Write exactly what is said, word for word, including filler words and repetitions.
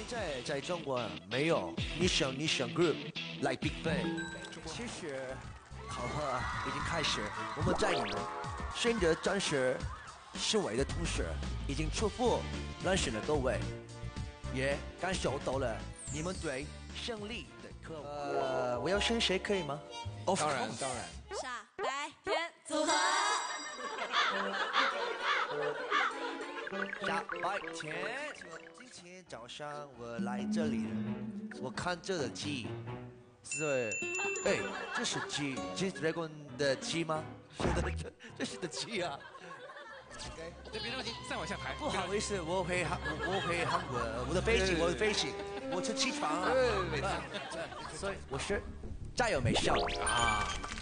在在中国没有女生女生 group like Big Bang。其实考核已经开始，我们在你们选择战士侍卫的同时，已经祝福男生的各位，也感受到了你们对胜利的渴望。呃，我要选谁可以吗？哦， 当然当然。 傻白甜组合。 傻白甜，今天早上我来这里了，我看这个鸡，是，哎，这是鸡，金 dragon 的鸡吗？是的，这这是的鸡啊。 OK， 对，别着急，再往下排。 不好意思，我回韩，我我回韩国，我的飞机，我的飞机，我是起床了。 对对对， 所以我是加油美少啊。